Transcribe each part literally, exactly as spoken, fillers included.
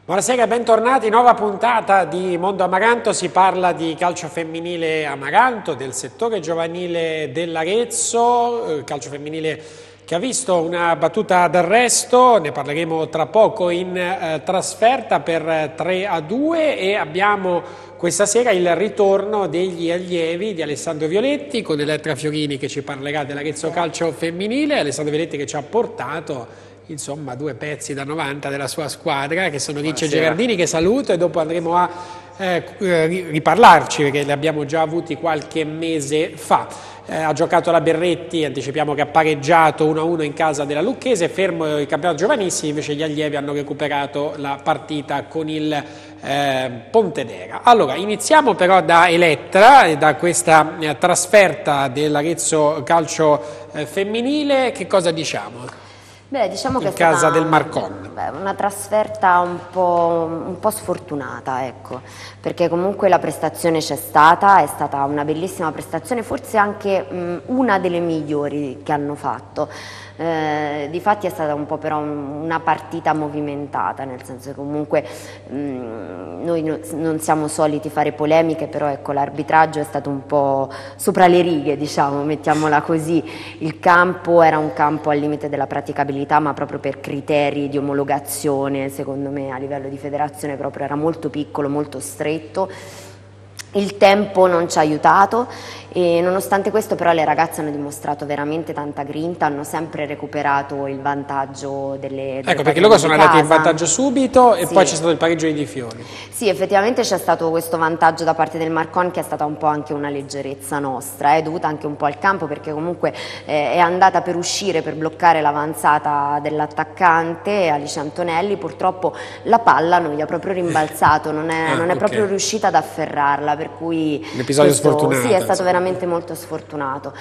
Buonasera, bentornati, nuova puntata di Mondo Amaranto. Si parla di calcio femminile Amaranto, del settore giovanile dell'Arezzo, calcio femminile che ha visto una battuta d'arresto, ne parleremo tra poco, in eh, trasferta per tre a due, e abbiamo questa sera il ritorno degli allievi di Alessandro Violetti con Elettra Fiorini che ci parlerà dell'Arezzo calcio femminile. Alessandro Violetti che ci ha portato insomma due pezzi da novanta della sua squadra, che sono Ricci e Gerardini, che saluto, e dopo andremo a eh, riparlarci perché li abbiamo già avuti qualche mese fa. Eh, ha giocato la Berretti, anticipiamo che ha pareggiato uno a uno in casa della Lucchese, fermo il campionato giovanissimi, invece gli allievi hanno recuperato la partita con il eh, Pontedera. Allora, iniziamo però da Elettra e da questa eh, trasferta dell'Arezzo calcio eh, femminile. Che cosa diciamo? Beh, diciamo che in è casa stata del Marcon. Beh, una trasferta un po', un po' sfortunata, ecco, perché comunque la prestazione c'è stata, è stata una bellissima prestazione, forse anche mh, una delle migliori che hanno fatto. Eh, difatti è stata un po' però un, una partita movimentata, nel senso che comunque mh, noi no, non siamo soliti fare polemiche, però ecco, l'arbitraggio è stato un po' sopra le righe, diciamo, mettiamola così. Il campo era un campo al limite della praticabilità, ma proprio per criteri di omologazione, secondo me a livello di federazione proprio era molto piccolo, molto stretto. Il tempo non ci ha aiutato, e nonostante questo però le ragazze hanno dimostrato veramente tanta grinta, hanno sempre recuperato il vantaggio delle, delle ecco, perché loro sono andati in vantaggio subito e sì. Poi c'è stato il pareggio di Di Fiori. Sì, effettivamente c'è stato questo vantaggio da parte del Marcon, che è stata un po' anche una leggerezza nostra, è dovuta anche un po' al campo, perché comunque eh, è andata per uscire, per bloccare l'avanzata dell'attaccante Alice Antonelli. Purtroppo la palla non gli ha proprio rimbalzato, non è, ah, non è okay. proprio riuscita ad afferrarla, per cui l'episodio questo, sfortunato, sì, è stato insomma. veramente molto sfortunato.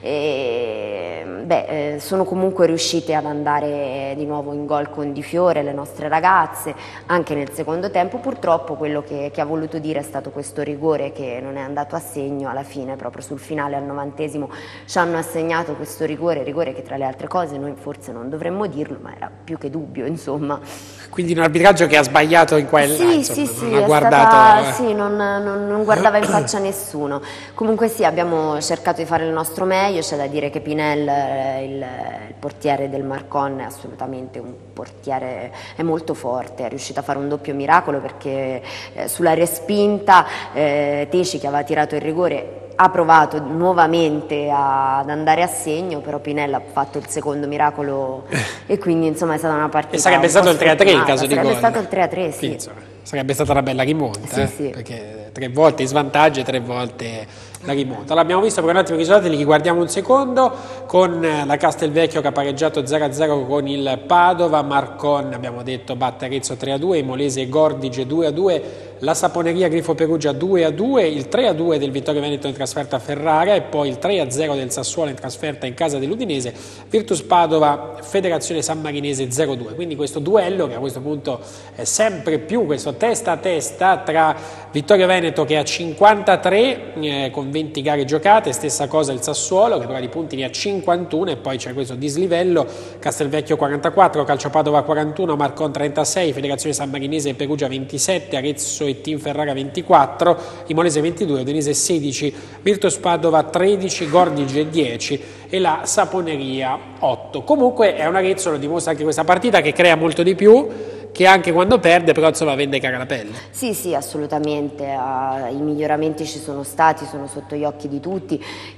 E, beh, eh, sono comunque riuscite ad andare di nuovo in gol con Di Fiore le nostre ragazze anche nel secondo tempo. Purtroppo quello che, che ha voluto dire è stato questo rigore che non è andato a segno alla fine, proprio sul finale al novantesimo ci hanno assegnato questo rigore, rigore che tra le altre cose noi forse non dovremmo dirlo, ma era più che dubbio, insomma. Quindi un arbitraggio che ha sbagliato in quella, sì, insomma, sì, sì, non ha è guardato stata, eh. sì, non, non, non guardava in faccia nessuno. Comunque sì, abbiamo cercato di fare il nostro meglio. C'è da dire che Pinel, il, il portiere del Marcon, è assolutamente un portiere, è molto forte, è riuscito a fare un doppio miracolo, perché eh, sulla respinta eh, Teci, che aveva tirato il rigore, ha provato nuovamente a, ad andare a segno, però Pinella ha fatto il secondo miracolo e quindi insomma è stata una partita. E sarebbe stato il tre a tre in caso di gol. Sarebbe stato il tre a tre, sì. Quindi, insomma, sarebbe stata una bella rimonta, sì, eh? sì. Perché tre volte in svantaggio e tre volte la rimonta. Allora, abbiamo visto per un attimo i risultati, li guardiamo un secondo, con la Castelvecchio che ha pareggiato zero a zero con il Padova, Marcon abbiamo detto batte Arezzo tre a due, Molese e Gordige due a due, la Saponeria Grifo Perugia due a due, il tre a due del Vittorio Veneto in trasferta a Ferrara, e poi il tre a zero del Sassuolo in trasferta in casa dell'Udinese, Virtus Padova Federazione Sammarinese zero a due. Quindi questo duello che a questo punto è sempre più questo testa a testa tra Vittorio Veneto, che ha cinquantatré eh, con venti gare giocate, stessa cosa il Sassuolo che però di punti ne ha cinquantuno, e poi c'è questo dislivello, Castelvecchio quarantaquattro, Calcio Padova quarantuno, Marcon trentasei, Federazione Sammarinese e Perugia ventisette, Arezzo e Team Ferrara ventiquattro, Imolese ventidue, Udinese sedici, Virtus Padova tredici, Gordige dieci e la Saponeria otto. Comunque è un Arezzo, lo dimostra anche questa partita, che crea molto di più, che anche quando perde però insomma vende cara la pelle. Sì, sì, assolutamente, uh, i miglioramenti ci sono stati, sono sotto gli occhi di tutti,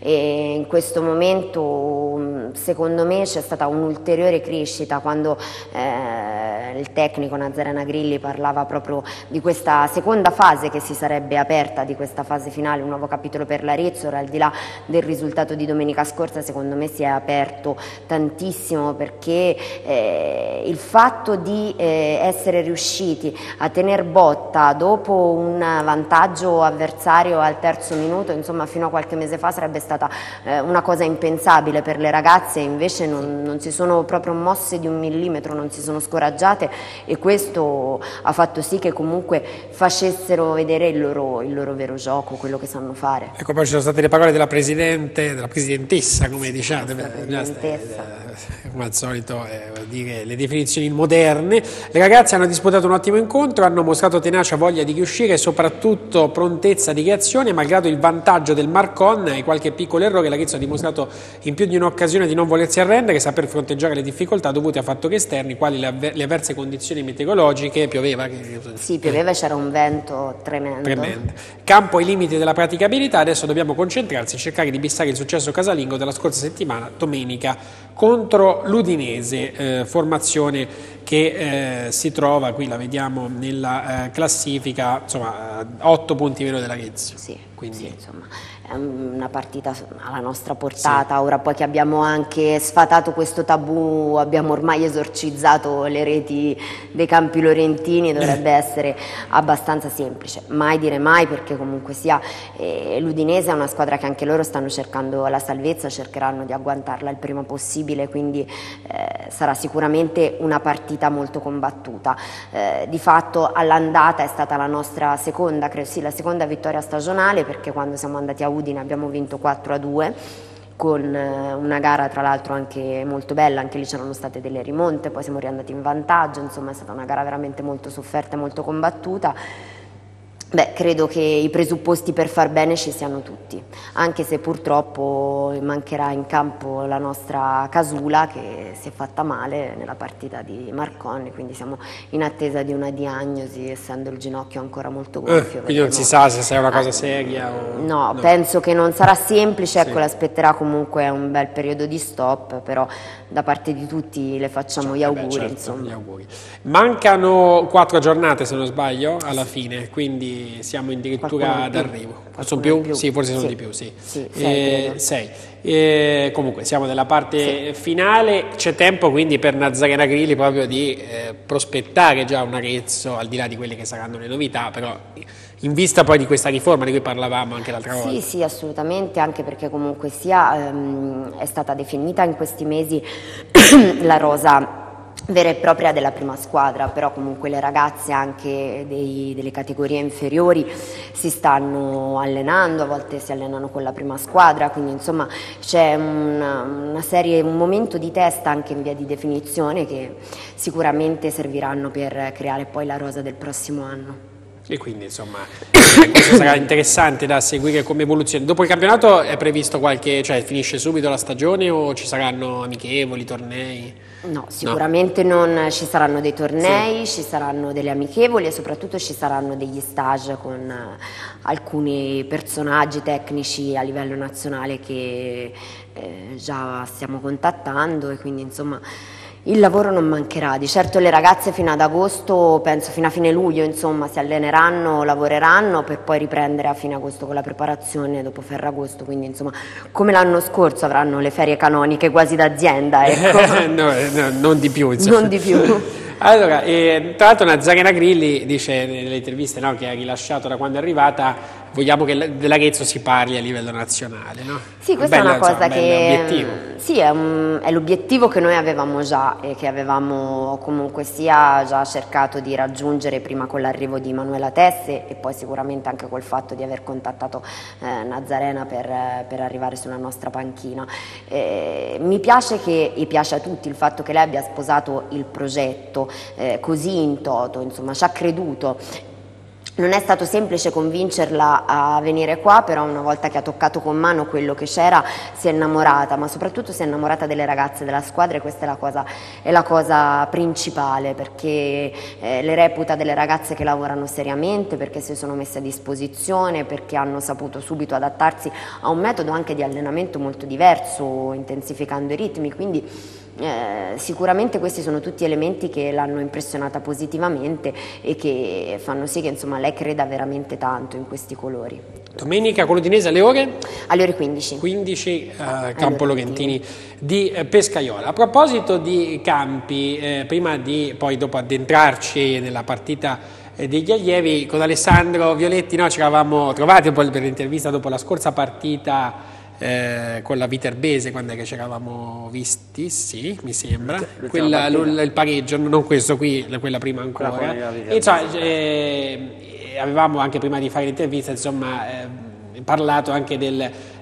e in questo momento secondo me c'è stata un'ulteriore crescita quando eh, il tecnico Nazarena Grilli parlava proprio di questa seconda fase che si sarebbe aperta, di questa fase finale, un nuovo capitolo per l'Arezzo. Al di là del risultato di domenica scorsa, secondo me si è aperto tantissimo, perché eh, il fatto di eh, essere riusciti a tener botta dopo un vantaggio avversario al terzo minuto, insomma fino a qualche mese fa sarebbe stata eh, una cosa impensabile per le ragazze, invece non, non si sono proprio mosse di un millimetro, non si sono scoraggiate, e questo ha fatto sì che comunque facessero vedere il loro, il loro vero gioco, quello che sanno fare. Ecco, poi ci sono state le parole della Presidente, della Presidentessa, come diciamo, come al solito eh, dire le definizioni moderne. Le ragazze hanno disputato un ottimo incontro, hanno mostrato tenacia, voglia di riuscire e soprattutto prontezza di reazione, malgrado il vantaggio del Marcon e qualche piccolo errore. L'Arezzo ha dimostrato in più di un'occasione di non volersi arrendere, saper fronteggiare le difficoltà dovute a fattori esterni quali le, avver le avverse condizioni meteorologiche. Pioveva? Che... Sì, pioveva e c'era un vento tremendo. tremendo. Campo ai limiti della praticabilità, adesso dobbiamo concentrarsi e cercare di bissare il successo casalingo della scorsa settimana, domenica, contro l'Udinese, eh, formazione che eh, si trova, qui la vediamo nella eh, classifica, insomma, otto punti meno dell'Arezzo. Sì, quindi... sì, insomma, è una partita alla nostra portata. Sì. Ora poi che abbiamo anche sfatato questo tabù, abbiamo ormai esorcizzato le reti dei campi lorentini, dovrebbe essere abbastanza semplice. Mai dire mai, perché comunque sia eh, l'Udinese è una squadra che anche loro stanno cercando la salvezza, cercheranno di agguantarla il prima possibile, quindi eh, sarà sicuramente una partita molto combattuta. Eh, di fatto all'andata è stata la nostra seconda, credo sì, la seconda vittoria stagionale, perché quando siamo andati a Udine abbiamo vinto quattro a due con una gara tra l'altro anche molto bella, anche lì c'erano state delle rimonte, poi siamo riandati in vantaggio, insomma è stata una gara veramente molto sofferta e molto combattuta. Beh, credo che i presupposti per far bene ci siano tutti, anche se purtroppo mancherà in campo la nostra Casula che si è fatta male nella partita di Marcon, quindi siamo in attesa di una diagnosi, essendo il ginocchio ancora molto gonfio. Eh, quindi non si sa se sia una cosa seria o... No, no, penso che non sarà semplice, ecco, sì. L'aspetterà comunque un bel periodo di stop, però da parte di tutti le facciamo cioè, gli auguri, beh, certo, insomma. Gli auguri. Mancano quattro giornate se non sbaglio alla fine, quindi siamo addirittura d'arrivo. Sono più? più? Sì, forse sono sì. di più, sì. sì sei. Eh, sei. Eh, comunque siamo nella parte sì. finale, c'è tempo quindi per Nazarena Grilli proprio di eh, prospettare già un Arezzo, al di là di quelle che saranno le novità, però in vista poi di questa riforma di cui parlavamo anche l'altra sì, volta. Sì, sì, assolutamente, anche perché comunque sia ehm, è stata definita in questi mesi la rosa vera e propria della prima squadra, però comunque le ragazze anche dei, delle categorie inferiori si stanno allenando, a volte si allenano con la prima squadra, quindi insomma c'è una, una serie, un momento di testa anche in via di definizione che sicuramente serviranno per creare poi la rosa del prossimo anno. E quindi insomma questo sarà interessante da seguire come evoluzione. Dopo il campionato è previsto qualche, cioè finisce subito la stagione o ci saranno amichevoli, tornei? No, sicuramente no. Non ci saranno dei tornei, sì. Ci saranno delle amichevoli e soprattutto ci saranno degli stage con alcuni personaggi tecnici a livello nazionale che eh, già stiamo contattando e quindi insomma il lavoro non mancherà. Di certo le ragazze fino ad agosto, penso fino a fine luglio, insomma, si alleneranno, lavoreranno per poi riprendere a fine agosto con la preparazione dopo Ferragosto, quindi insomma come l'anno scorso avranno le ferie canoniche quasi d'azienda, ecco. no, no, non di più, insomma. Non di più. Allora, eh, tra l'altro Nazarena Grilli dice nelle interviste, no, che ha rilasciato da quando è arrivata, vogliamo che dell'Arezzo si parli a livello nazionale, no? Sì, questa Bella, è una cosa insomma, che... obiettivo. Sì, è, un, è l'obiettivo che noi avevamo già e che avevamo comunque sia già cercato di raggiungere prima con l'arrivo di Manuela Tesse e poi sicuramente anche col fatto di aver contattato eh, Nazarena per, per arrivare sulla nostra panchina. Eh, mi piace che, e piace a tutti il fatto che lei abbia sposato il progetto eh, così in toto, insomma ci ha creduto. Non è stato semplice convincerla a venire qua, però una volta che ha toccato con mano quello che c'era si è innamorata, ma soprattutto si è innamorata delle ragazze della squadra e questa è la cosa, è la cosa principale, perché eh, le reputa delle ragazze che lavorano seriamente, perché si sono messe a disposizione, perché hanno saputo subito adattarsi a un metodo anche di allenamento molto diverso, intensificando i ritmi, quindi Eh, sicuramente questi sono tutti elementi che l'hanno impressionata positivamente e che fanno sì che insomma lei creda veramente tanto in questi colori. Domenica con l'Udinese alle ore? Alle ore quindici. quindici eh, Campo Lorentini di eh, Pescaiola. A proposito di campi, eh, prima di poi dopo addentrarci nella partita eh, degli allievi, con Alessandro Violetti no, ci eravamo trovati un po' per l'intervista dopo la scorsa partita Eh, con la Viterbese, quando è che ci eravamo visti, sì, mi sembra, quella, l- il pareggio, non questo qui, quella prima ancora, e, insomma, eh, avevamo anche prima di fare l'intervista insomma eh, parlato anche del,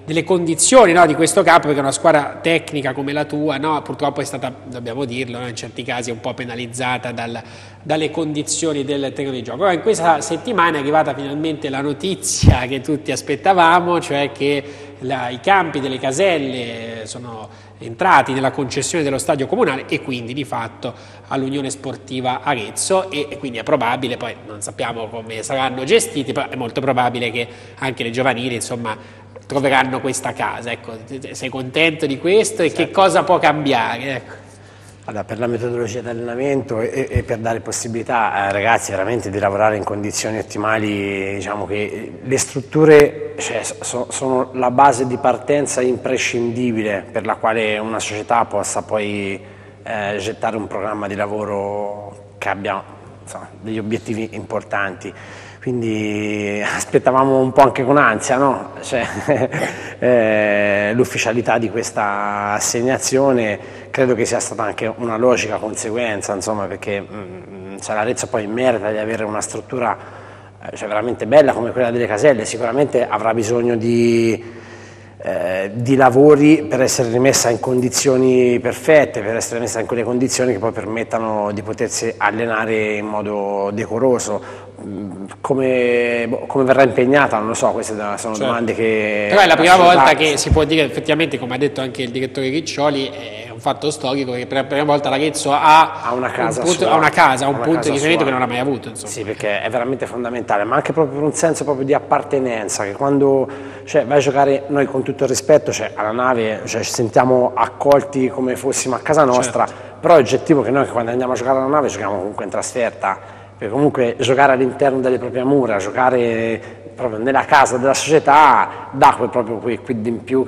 delle condizioni, no, di questo campo, perché una squadra tecnica come la tua, no, purtroppo è stata, dobbiamo dirlo, no, in certi casi un po' penalizzata dal, dalle condizioni del terreno di gioco. Ora, in questa settimana è arrivata finalmente la notizia che tutti aspettavamo, cioè che la, i campi delle caselle sono entrati nella concessione dello stadio comunale e quindi di fatto all'Unione Sportiva Arezzo, e, e quindi è probabile, poi non sappiamo come saranno gestiti, però è molto probabile che anche le giovanili, insomma, troveranno questa casa. Ecco, sei contento di questo e certo. Che cosa può cambiare? Ecco. Allora, per la metodologia di allenamento e, e per dare possibilità ai ragazzi veramente di lavorare in condizioni ottimali, diciamo che le strutture, cioè, so, sono la base di partenza imprescindibile per la quale una società possa poi eh, gettare un programma di lavoro che abbia, insomma, degli obiettivi importanti. Quindi aspettavamo un po' anche con ansia, no? Cioè, eh, l'ufficialità di questa assegnazione credo che sia stata anche una logica conseguenza, insomma, perché mh, cioè, l'Arezzo poi merita di avere una struttura eh, cioè, veramente bella come quella delle caselle, sicuramente avrà bisogno di, eh, di lavori per essere rimessa in condizioni perfette, per essere messa in quelle condizioni che poi permettano di potersi allenare in modo decoroso. Come, come verrà impegnata non lo so, queste sono certo. domande che... Però è la prima volta che si può dire effettivamente, come ha detto anche il direttore Riccioli, è un fatto storico che per la prima volta l'Arezzo ha, ha una casa, un punto, sua, ha una casa, un una punto casa di riferimento sua. che non ha mai avuto, insomma. Sì, perché è veramente fondamentale, ma anche proprio per un senso proprio di appartenenza, che quando cioè, vai a giocare, noi con tutto il rispetto, cioè, alla nave cioè, ci sentiamo accolti come fossimo a casa nostra, certo. Però è oggettivo che noi quando andiamo a giocare alla nave giochiamo comunque in trasferta. Perché comunque giocare all'interno delle proprie mura, giocare proprio nella casa della società dà quel, proprio quel quid in più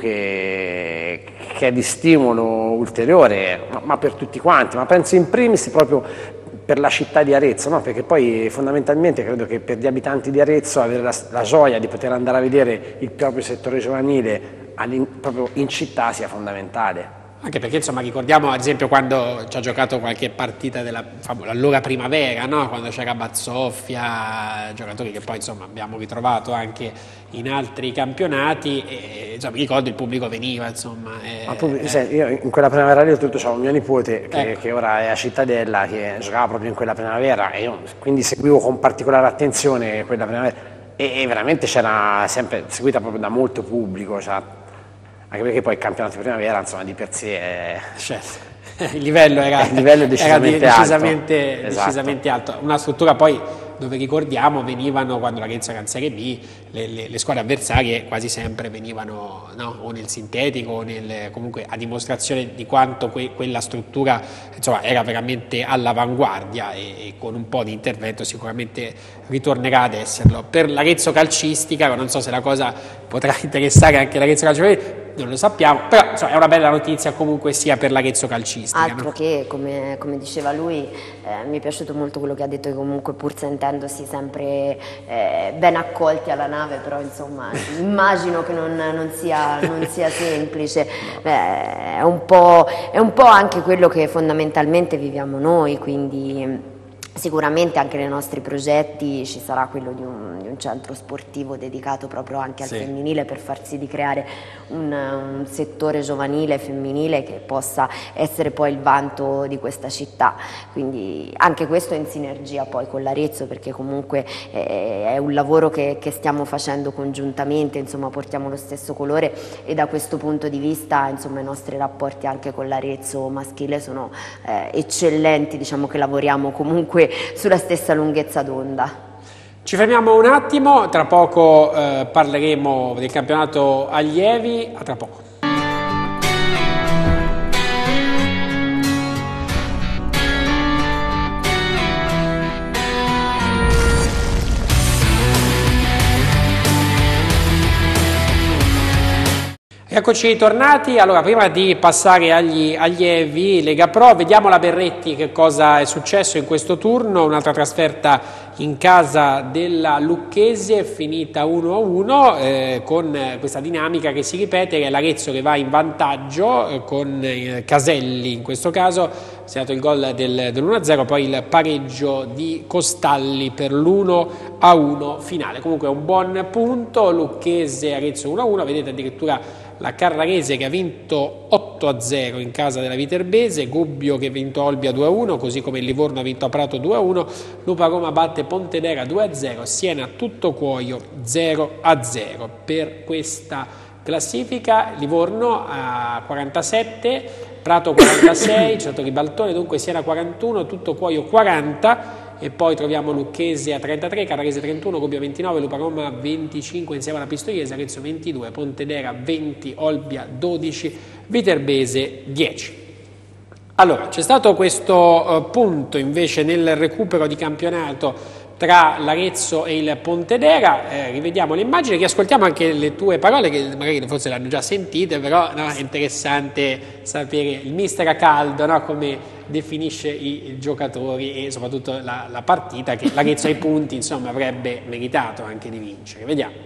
che, che è di stimolo ulteriore, ma, ma per tutti quanti, ma penso in primis proprio per la città di Arezzo, no? Perché poi fondamentalmente credo che per gli abitanti di Arezzo avere la, la gioia di poter andare a vedere il proprio settore giovanile proprio in città sia fondamentale. Anche perché insomma ricordiamo ad esempio quando ci ha giocato qualche partita della allora primavera, no? Quando c'era Bazzoffia, giocatori che poi insomma abbiamo ritrovato anche in altri campionati e insomma ricordo il pubblico veniva insomma. E, Ma tu, eh, senti, io in quella primavera lì tutto c'avevo mio nipote che, ecco. che ora è a Cittadella, che giocava proprio in quella primavera e io quindi seguivo con particolare attenzione quella primavera e, e veramente c'era sempre seguita proprio da molto pubblico, cioè, anche perché poi il campionato di primavera insomma di per sé è... certo. Il livello era, il livello è decisamente, era decisamente, alto. Esatto. decisamente alto, una struttura poi dove ricordiamo venivano quando l'Arezzo era in Serie B le, le, le squadre avversarie quasi sempre venivano no? o nel sintetico o nel, comunque a dimostrazione di quanto que, quella struttura insomma, era veramente all'avanguardia e, e con un po' di intervento sicuramente ritornerà ad esserlo. Per l'Arezzo calcistica non so se la cosa potrà interessare anche l'Arezzo calcistica, non lo sappiamo, però insomma, è una bella notizia comunque sia per l'Arezzo calcistica. Altro no? che, come, come diceva lui, eh, mi è piaciuto molto quello che ha detto, che comunque pur sentendosi sempre eh, ben accolti alla nave, però insomma immagino che non, non, sia, non sia semplice. Beh, è, un po', è un po' anche quello che fondamentalmente viviamo noi, quindi... Sicuramente anche nei nostri progetti ci sarà quello di un, di un centro sportivo dedicato proprio anche al sì. femminile, per far sì di creare un, un settore giovanile femminile che possa essere poi il vanto di questa città, quindi anche questo in sinergia poi con l'Arezzo, perché comunque è, è un lavoro che, che stiamo facendo congiuntamente, insomma portiamo lo stesso colore e da questo punto di vista insomma i nostri rapporti anche con l'Arezzo maschile sono eh, eccellenti, diciamo che lavoriamo comunque sulla stessa lunghezza d'onda. Ci fermiamo un attimo, tra poco eh, parleremo del campionato allievi, a tra poco. Eccoci ritornati, allora prima di passare agli allievi Lega Pro vediamo la Berretti che cosa è successo in questo turno, un'altra trasferta in casa della Lucchese finita uno a uno eh, con questa dinamica che si ripete, che è l'Arezzo che va in vantaggio eh, con eh, Caselli in questo caso segnato il gol del, dell'uno a zero, poi il pareggio di Costalli per l'uno a uno finale. Comunque un buon punto, Lucchese Arezzo uno a uno, vedete addirittura la Carrarese che ha vinto otto a zero in casa della Viterbese, Gubbio che ha vinto Olbia due a uno, così come il Livorno ha vinto a Prato due a uno, Lupa Roma batte Pontedera due a zero, Siena Tuttocuoio zero a zero. Per questa classifica Livorno a quarantasette, Prato quarantasei, c'è stato Ribaltone, dunque Siena quarantuno, Tuttocuoio quaranta, e poi troviamo Lucchese a trentatré, Carrarese trentuno, Gubbio ventinove, Lupa Roma venticinque insieme alla Pistoiese, Arezzo ventidue, Pontedera venti, Olbia dodici, Viterbese dieci. Allora, c'è stato questo uh, punto invece nel recupero di campionato tra l'Arezzo e il Pontedera, eh, rivediamo le immagini, riascoltiamo anche le tue parole che magari forse le hanno già sentite, però no, è interessante sapere il mister a caldo, no, come definisce i, i giocatori e soprattutto la, la partita che l'Arezzo ai punti insomma avrebbe meritato anche di vincere. Vediamo.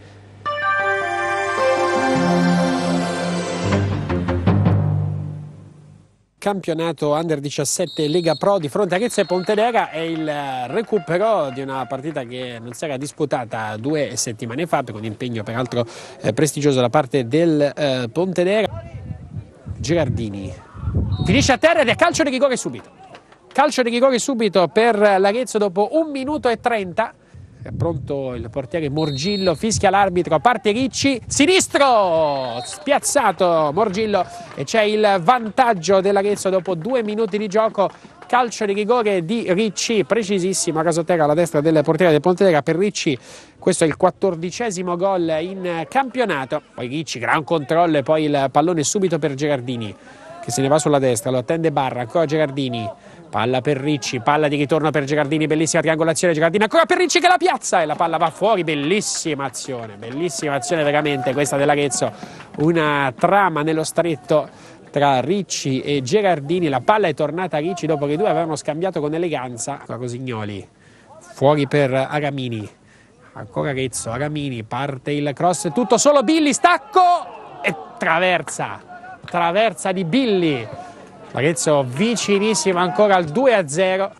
Campionato Under diciassette Lega Pro di fronte a Arezzo e Pontedera è il recupero di una partita che non si era disputata due settimane fa, per un impegno peraltro eh, prestigioso da parte del eh, Pontedera. Gerardini finisce a terra ed è calcio di rigore subito. Calcio di rigore subito per l'Arezzo dopo un minuto e trenta. È pronto il portiere Morgillo, fischia l'arbitro, parte Ricci, sinistro, spiazzato Morgillo e c'è il vantaggio dell'Arezzo dopo due minuti di gioco. Calcio di rigore di Ricci, precisissimo, a casoterra alla destra del portiere del Pontedera. Per Ricci questo è il quattordicesimo gol in campionato. Poi Ricci, gran controllo e poi il pallone subito per Gerardini che se ne va sulla destra, lo attende Barra, ancora Gerardini. Palla per Ricci, palla di ritorno per Gerardini, bellissima triangolazione Gerardini, ancora per Ricci che la piazza e la palla va fuori, bellissima azione, bellissima azione veramente questa dell'Arezzo, una trama nello stretto tra Ricci e Gerardini, la palla è tornata a Ricci dopo che i due avevano scambiato con eleganza, Rosignoli, fuori per Aramini, ancora Arezzo, Aramini, parte il cross, tutto solo Billi, stacco e traversa, traversa di Billi. Arezzo vicinissimo ancora al due a zero.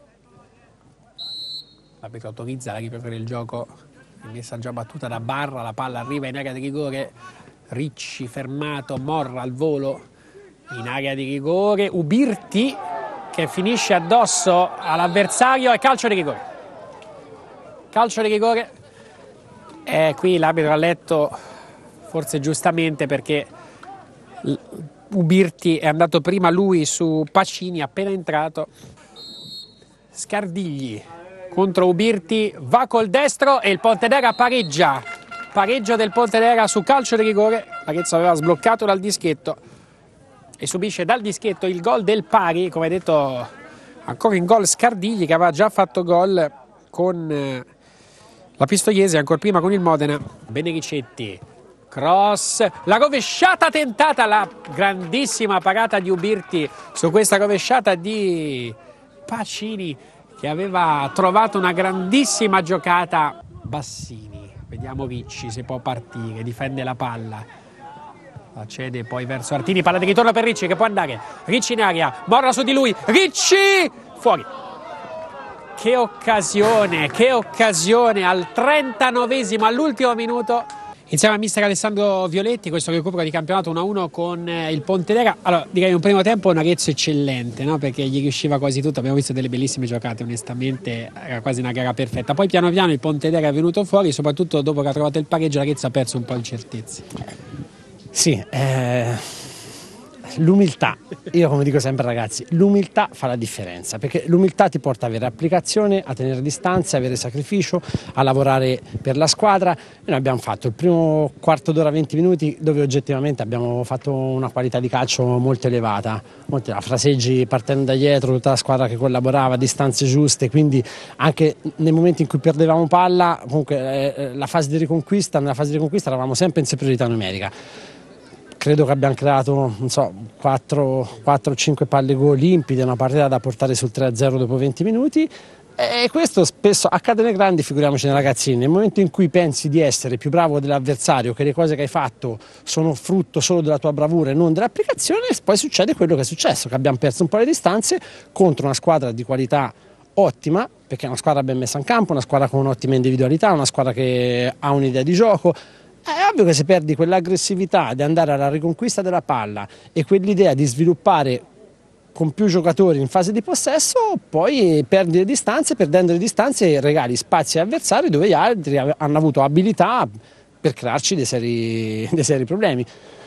L'arbitro autorizza la ripresa del gioco, messa già battuta da Barra, la palla arriva in area di rigore, Ricci fermato, Morra al volo in area di rigore, Ubirti che finisce addosso all'avversario e calcio di rigore. Calcio di rigore, e qui l'arbitro ha letto forse giustamente perché Ubirti è andato prima lui su Pacini, appena entrato. Scardigli contro Ubirti, va col destro e il Pontedera pareggia. Pareggio del Pontedera su calcio di rigore. Arezzo aveva sbloccato dal dischetto e subisce dal dischetto il gol del pari, come detto ancora in gol Scardigli che aveva già fatto gol con la Pistoiese, ancora prima con il Modena. Benericetti. Cross, la rovesciata tentata, la grandissima parata di Ubirti su questa rovesciata di Pacini che aveva trovato una grandissima giocata. Bassini, vediamo Ricci se può partire, difende la palla, la cede poi verso Artini, palla di ritorno per Ricci che può andare, Ricci in aria, Morra su di lui, Ricci fuori. Che occasione, che occasione al trentanovesimo, all'ultimo minuto. Insieme al mister Alessandro Violetti, questo recupero di campionato uno a uno con il Pontedera. Allora, direi un primo tempo un Arezzo eccellente, no? Perché gli riusciva quasi tutto, abbiamo visto delle bellissime giocate, onestamente era quasi una gara perfetta. Poi piano piano il Pontedera è venuto fuori, soprattutto dopo che ha trovato il pareggio l'Arezzo ha perso un po' di certezze. Sì, eh... l'umiltà, io come dico sempre ragazzi, l'umiltà fa la differenza, perché l'umiltà ti porta ad avere applicazione, a tenere distanze, a avere sacrificio, a lavorare per la squadra. Noi abbiamo fatto il primo quarto d'ora, venti minuti dove oggettivamente abbiamo fatto una qualità di calcio molto elevata, molto, fraseggi partendo da dietro, tutta la squadra che collaborava, distanze giuste, quindi anche nei momenti in cui perdevamo palla, comunque eh, la fase di riconquista, nella fase di riconquista eravamo sempre in superiorità numerica. Credo che abbiamo creato, non so, quattro cinque palle gol limpide, una partita da portare sul tre a zero dopo venti minuti. E questo spesso accade nei grandi, figuriamoci nei ragazzini. Nel momento in cui pensi di essere più bravo dell'avversario, che le cose che hai fatto sono frutto solo della tua bravura e non dell'applicazione, poi succede quello che è successo, che abbiamo perso un po' le distanze contro una squadra di qualità ottima, perché è una squadra ben messa in campo, una squadra con un'ottima individualità, una squadra che ha un'idea di gioco. È ovvio che se perdi quell'aggressività di andare alla riconquista della palla e quell'idea di sviluppare con più giocatori in fase di possesso, poi perdi le distanze, perdendo le distanze regali spazi avversari dove gli altri hanno avuto abilità per crearci dei seri, dei seri problemi.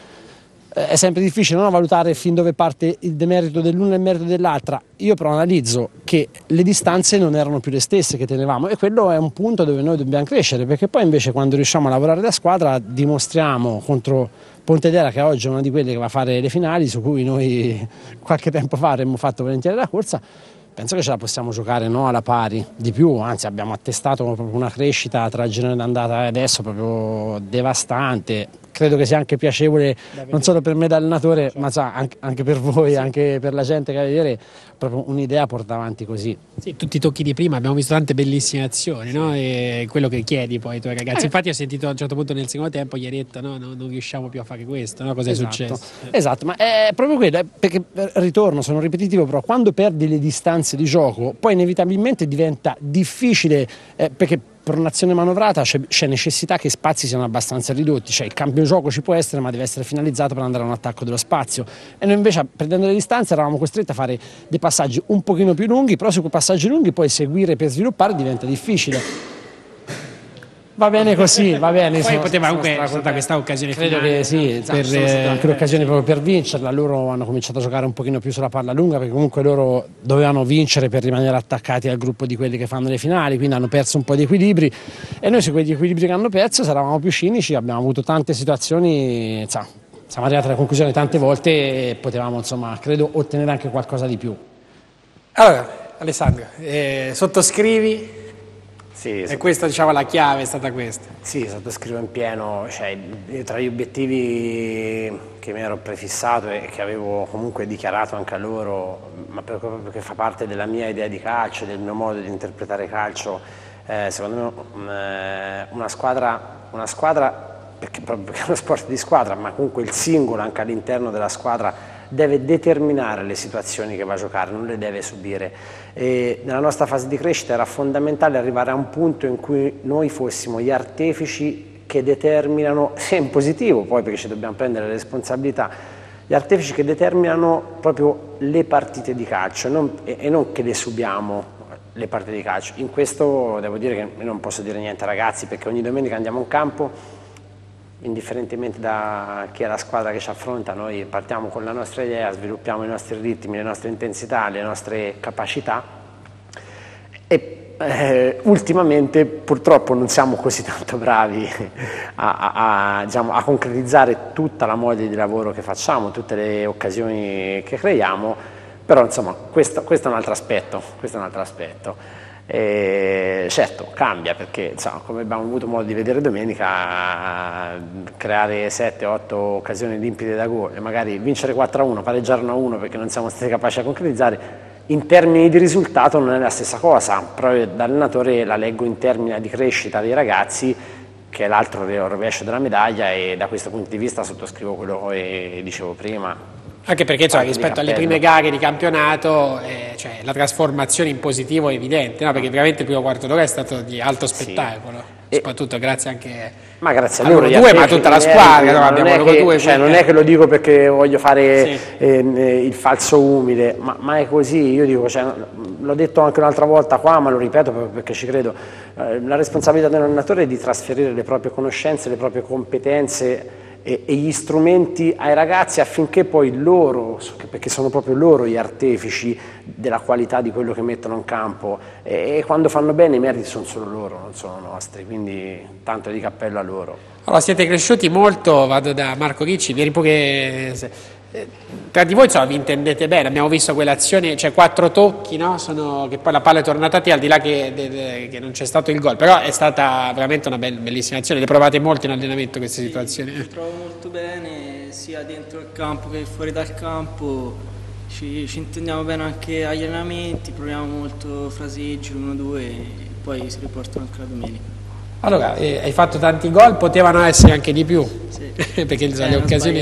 È sempre difficile, no, valutare fin dove parte il demerito dell'una e il merito dell'altra. Io però analizzo che le distanze non erano più le stesse che tenevamo e quello è un punto dove noi dobbiamo crescere, perché poi invece quando riusciamo a lavorare da squadra dimostriamo contro Pontedera, che oggi è una di quelle che va a fare le finali, su cui noi qualche tempo fa avremmo fatto volentieri la corsa, penso che ce la possiamo giocare, no, alla pari, di più, anzi abbiamo attestato proprio una crescita tra il girone d'andata e adesso proprio devastante. Credo che sia anche piacevole non solo per me da allenatore, ma sa, anche, anche per voi, sì, anche per la gente che va a vedere, proprio un'idea porta avanti così. Sì, tutti i tocchi di prima, abbiamo visto tante bellissime azioni, sì, no? E quello che chiedi poi ai tuoi ragazzi. Eh. Infatti ho sentito a un certo punto nel secondo tempo gli hai detto no, no, non riusciamo più a fare questo, no? Cosa esatto. è successo? Esatto, ma è proprio quello, perché ritorno, sono ripetitivo, però quando perdi le distanze di gioco poi inevitabilmente diventa difficile, eh, perché per un'azione manovrata c'è necessità che i spazi siano abbastanza ridotti, cioè il cambio gioco ci può essere ma deve essere finalizzato per andare a un attacco dello spazio, e noi invece prendendo le distanze eravamo costretti a fare dei passaggi un pochino più lunghi, però su quei passaggi lunghi poi seguire per sviluppare diventa difficile. Va bene così, va bene. Poi poteva comunque essere questa occasione credo finale, che sì, no? per, eh, anche l'occasione proprio per vincerla. Loro hanno cominciato a giocare un pochino più sulla palla lunga, perché comunque loro dovevano vincere per rimanere attaccati al gruppo di quelli che fanno le finali, quindi hanno perso un po' di equilibri e noi su quegli equilibri che hanno perso eravamo più cinici, abbiamo avuto tante situazioni, insomma, siamo arrivati alla conclusione tante volte e potevamo, insomma, credo ottenere anche qualcosa di più. Allora Alessandro, eh, sottoscrivi? Sì, e questa, diciamo, la chiave è stata questa. Sì, sottoscrivo in pieno, cioè, tra gli obiettivi che mi ero prefissato e che avevo comunque dichiarato anche a loro, ma proprio perché fa parte della mia idea di calcio, del mio modo di interpretare calcio, eh, secondo me una squadra, una squadra perché, proprio perché è uno sport di squadra, ma comunque il singolo anche all'interno della squadra deve determinare le situazioni che va a giocare, non le deve subire. E nella nostra fase di crescita era fondamentale arrivare a un punto in cui noi fossimo gli artefici che determinano, sia in positivo poi perché ci dobbiamo prendere le responsabilità, gli artefici che determinano proprio le partite di calcio non, e, e non che le subiamo le partite di calcio. In questo devo dire che non posso dire niente ragazzi, perché ogni domenica andiamo in campo, indifferentemente da chi è la squadra che ci affronta, noi partiamo con la nostra idea, sviluppiamo i nostri ritmi, le nostre intensità, le nostre capacità e eh, ultimamente purtroppo non siamo così tanto bravi a, a, a, diciamo, a concretizzare tutta la mole di lavoro che facciamo, tutte le occasioni che creiamo, però insomma questo, questo è un altro aspetto, questo è un altro aspetto. E certo cambia perché insomma, come abbiamo avuto modo di vedere domenica, creare sette otto occasioni limpide da gol e magari vincere quattro a uno, pareggiare uno a uno perché non siamo stati capaci a concretizzare, in termini di risultato non è la stessa cosa, però da allenatore la leggo in termini di crescita dei ragazzi, che è l'altro rovescio della medaglia, e da questo punto di vista sottoscrivo quello che dicevo prima. Anche perché insomma, rispetto alle prime gare di campionato eh, cioè, la trasformazione in positivo è evidente, no? Perché veramente il primo quarto d'ora è stato di alto spettacolo, sì. Soprattutto grazie anche ma grazie a, a loro due, ma a tutta la squadra, no? Abbiamo loro che, due, cioè, non è che lo dico perché voglio fare sì. eh, il falso umile, ma, ma è così, io dico, cioè, l'ho detto anche un'altra volta qua, ma lo ripeto perché ci credo, eh, la responsabilità dell'allenatore è di trasferire le proprie conoscenze, le proprie competenze e gli strumenti ai ragazzi affinché poi loro, perché sono proprio loro gli artefici della qualità di quello che mettono in campo, e quando fanno bene i meriti sono solo loro, non sono nostri, quindi tanto di cappello a loro. Allora siete cresciuti molto, vado da Marco Ricci, ieri pure tra di voi insomma, vi intendete bene, abbiamo visto quell'azione, cioè quattro tocchi, no? Sono, che poi la palla è tornata a te al di là che, de, de, che non c'è stato il gol, però è stata veramente una bell, bellissima azione, le provate molto in allenamento queste sì, situazioni? Mi trovo molto bene sia dentro il campo che fuori dal campo, ci, ci intendiamo bene anche agli allenamenti, proviamo molto fraseggi, l'uno due e poi si riportano anche la domenica. Allora, eh, hai fatto tanti gol, potevano essere anche di più, Sì. perché Eh, le occasioni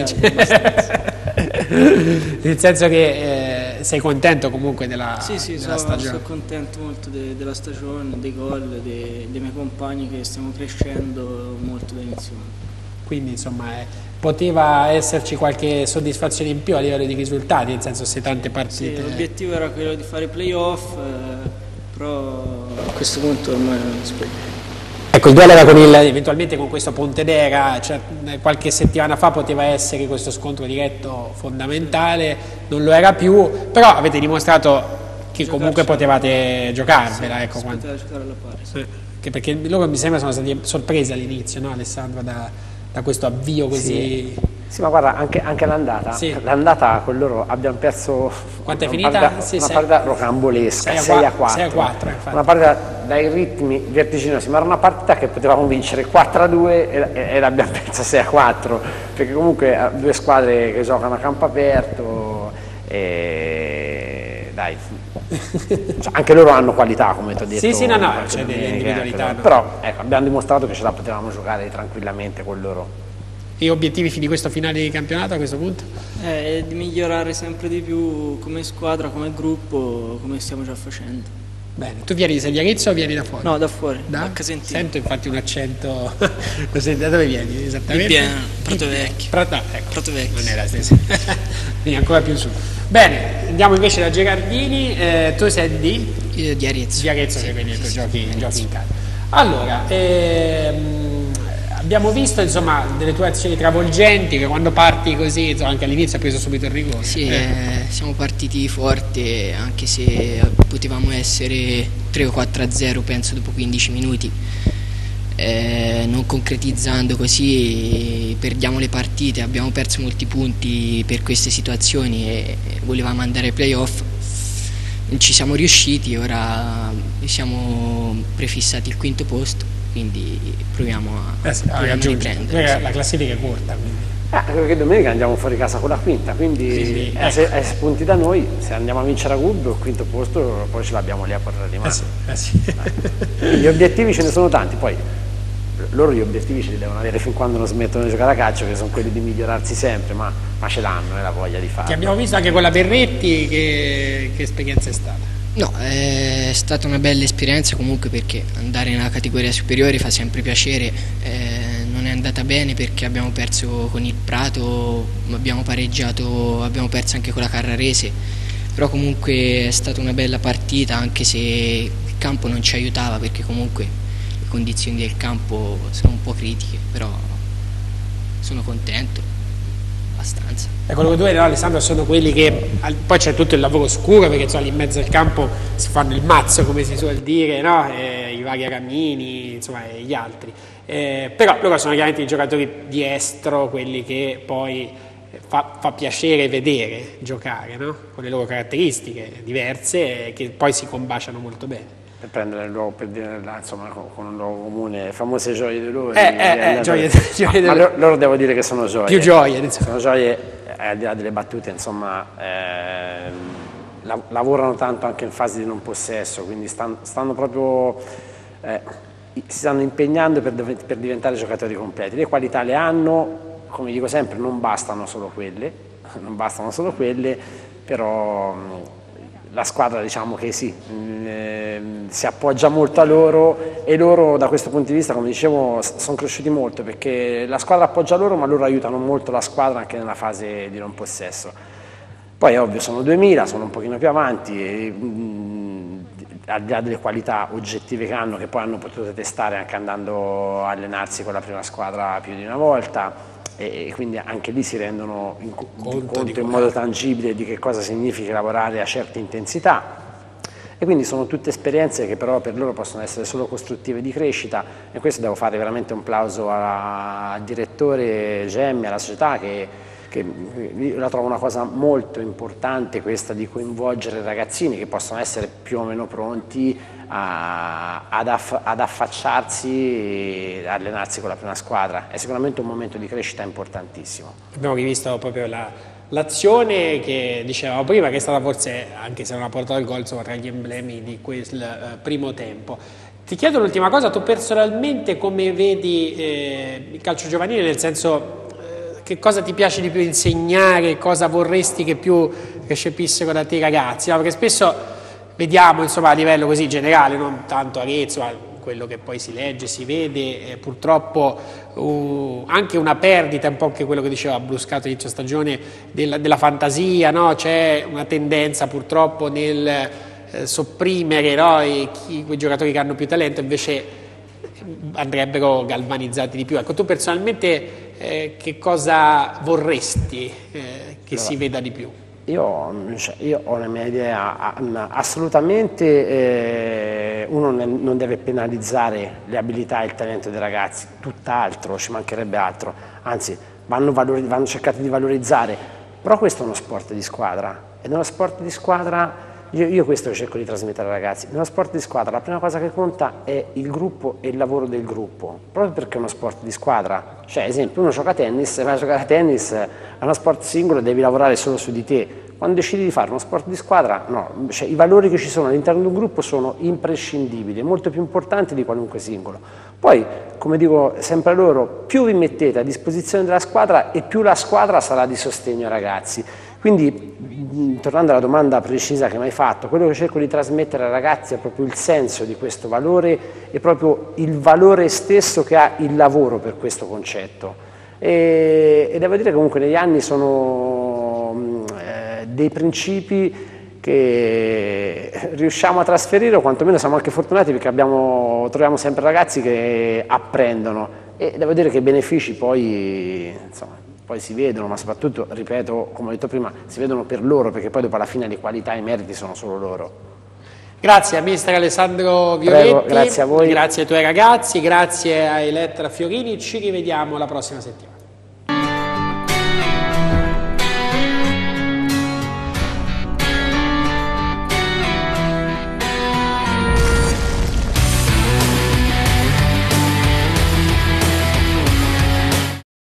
nel senso che eh, sei contento comunque della, Sì, sì, della sono, stagione. sono contento molto de, della stagione, dei gol, dei, dei miei compagni che stiamo crescendo molto da inizio. Quindi insomma eh, poteva esserci qualche soddisfazione in più a livello di risultati, nel senso se tante Sì, partite... l'obiettivo era quello di fare i playoff, eh, però a questo punto ormai non si può. Ecco, il duello era con il, eventualmente con questo Pontedera, cioè, qualche settimana fa poteva essere questo scontro diretto fondamentale, non lo era più, però avete dimostrato che comunque potevate giocarvela. Sì, ecco, si quando... poteva giocare alla pari. Sì. Che perché loro mi sembra sono stati sorpresi all'inizio, no Alessandro, da, da questo avvio così... Sì. Sì, ma guarda, anche, anche l'andata, Sì. l'andata con loro abbiamo perso Quanto è una finita? partita, Sì, una sei- partita rocambolesca, sei a sei a quattro, sei a quattro, infatti. una partita dai ritmi vertiginosi, ma era una partita che potevamo vincere quattro a due e, e, e l'abbiamo persa sei a quattro, perché comunque eh, due squadre che giocano a campo aperto e dai, cioè, anche loro hanno qualità, come ti ho detto. Sì, sì, no, no, qualche c'è delle domenica, individualità, anche no? loro. Però ecco, abbiamo dimostrato che ce la potevamo giocare tranquillamente con loro. E obiettivi di questo finale di campionato a questo punto? Eh, di migliorare sempre di più come squadra, come gruppo, come stiamo già facendo. Bene, tu vieni di Viareggio o vieni da fuori? No, da fuori, Da? da Casentino. Sento infatti un accento. Lo senti, da dove vieni esattamente? Di Pieno, Prato Vecchio. Prato, ecco. Prato Vecchio. Non è la stessa. Quindi ancora più in su. Bene, andiamo invece da Gerardini. Eh, tu sei di? Io di Arezzo. Di Arezzo, Sì, che quindi tu sì, giochi, sì, giochi in casa. Allora, ehm, abbiamo visto insomma delle tue azioni travolgenti che quando parti così, insomma, anche all'inizio hai preso subito il rigore. Sì, Eh. eh, siamo partiti forte, anche se potevamo essere tre o quattro a zero penso dopo quindici minuti. Eh, non concretizzando così perdiamo le partite, abbiamo perso molti punti per queste situazioni e volevamo andare ai playoff, non ci siamo riusciti, ora siamo prefissati il quinto posto, quindi proviamo a, Eh sì, hai proviamo a raggiunto. riprendere. Perché Sì. La classifica è corta, quindi. Eh, anche perché domenica andiamo fuori casa con la quinta, quindi, Quindi, a sei a sei punti da noi, se andiamo a vincere a Gubbio, il quinto posto, poi ce l'abbiamo lì a portare di Eh mano. sì, eh sì. Gli obiettivi ce ne sono tanti, poi loro gli obiettivi ce li devono avere fin quando non smettono di giocare a calcio, che sono quelli di migliorarsi sempre, ma, ma ce l'hanno e la voglia di Ti farlo. abbiamo visto anche con la Berretti, che, che esperienza è stata? No, è stata una bella esperienza comunque perché andare nella categoria superiore fa sempre piacere, eh, non è andata bene perché abbiamo perso con il Prato, abbiamo pareggiato, abbiamo perso anche con la Carrarese, però comunque è stata una bella partita anche se il campo non ci aiutava perché comunque le condizioni del campo sono un po' critiche, però sono contento. Abbastanza. E quello che tu vedi, no, Alessandro, sono quelli che al- poi c'è tutto il lavoro scuro perché insomma, lì in mezzo al campo si fanno il mazzo, come si suol dire, no? E i vari Aramini, insomma, e gli altri. Eh, però loro sono chiaramente i giocatori di estro, quelli che poi fa, fa piacere vedere giocare, no? Con le loro caratteristiche diverse e che poi si combaciano molto bene. Per prendere il luogo, per dire, là, insomma, con, con un luogo comune, le famose gioie di loro. Eh, eh, eh, gioie- gioie ma, ma del- loro, loro devo dire che sono gioie. Più gioie, insomma. Sono gioie, eh, al di là delle battute, insomma, ehm, la- lavorano tanto anche in fase di non possesso, quindi stan- stanno proprio, eh, si stanno impegnando per, dov- per diventare giocatori completi. Le qualità le hanno, come dico sempre, non bastano solo quelle, non bastano solo quelle, però mh, la squadra diciamo che sì, mh, ehm, si appoggia molto a loro e loro da questo punto di vista, come dicevo, s- sono cresciuti molto perché la squadra appoggia loro ma loro aiutano molto la squadra anche nella fase di non possesso. Poi è ovvio, sono duemila, sono un pochino più avanti e mh, al di là delle qualità oggettive che hanno, che poi hanno potuto testare anche andando a allenarsi con la prima squadra più di una volta, e quindi anche lì si rendono in, Conto conto di in modo tangibile di che cosa significa lavorare a certe intensità. E quindi sono tutte esperienze che però per loro possono essere solo costruttive di crescita, e questo devo fare veramente un plauso al direttore Gemmi, alla società, che, che io la trovo una cosa molto importante questa di coinvolgere i ragazzini che possono essere più o meno pronti a, ad, aff, ad affacciarsi e allenarsi con la prima squadra. È sicuramente un momento di crescita importantissimo. Abbiamo rivisto proprio la, l'azione che dicevamo prima, che è stata forse, anche se non ha portato il gol, insomma, tra gli emblemi di quel eh, primo tempo. Ti chiedo l'ultima cosa, tu personalmente come vedi eh, il calcio giovanile, nel senso eh, che cosa ti piace di più insegnare, cosa vorresti che più recepissero da te i ragazzi? No? Perché spesso vediamo, insomma, a livello così generale, non tanto Arezzo, ma quello che poi si legge, si vede, eh, purtroppo uh, anche una perdita, un po' anche quello che diceva Bruscato inizio stagione, della, della fantasia, no? C'è una tendenza purtroppo nel eh, sopprimere, no? I, chi, quei giocatori che hanno più talento, invece andrebbero galvanizzati di più. Ecco, tu personalmente eh, che cosa vorresti eh, che allora, si veda di più? Io, cioè, io ho la mia idea, assolutamente eh, uno non deve penalizzare le abilità e il talento dei ragazzi, tutt'altro, ci mancherebbe altro, anzi vanno, valori, vanno cercati di valorizzare, però questo è uno sport di squadra, e nello sport di squadra io, io questo cerco di trasmettere ai ragazzi, nello sport di squadra la prima cosa che conta è il gruppo e il lavoro del gruppo, proprio perché è uno sport di squadra, cioè ad esempio uno gioca a tennis, vai a giocare a tennis, è uno sport singolo, devi lavorare solo su di te. Quando decidi di fare uno sport di squadra, no, cioè, i valori che ci sono all'interno di un gruppo sono imprescindibili, molto più importanti di qualunque singolo. Poi, come dico sempre a loro, più vi mettete a disposizione della squadra e più la squadra sarà di sostegno ai ragazzi. Quindi, tornando alla domanda precisa che mi hai fatto, quello che cerco di trasmettere ai ragazzi è proprio il senso di questo valore e proprio il valore stesso che ha il lavoro per questo concetto. E, e devo dire che comunque negli anni sono eh, dei principi che riusciamo a trasferire, o quantomeno siamo anche fortunati perché abbiamo, troviamo sempre ragazzi che apprendono, e devo dire che i benefici poi, insomma, poi si vedono, ma soprattutto, ripeto, come ho detto prima, si vedono per loro, perché poi dopo alla fine le qualità e i meriti sono solo loro. Grazie a mister Alessandro Violetti, Prego, grazie a voi, grazie ai tuoi ragazzi, grazie a Elettra Fiorini, ci rivediamo la prossima settimana.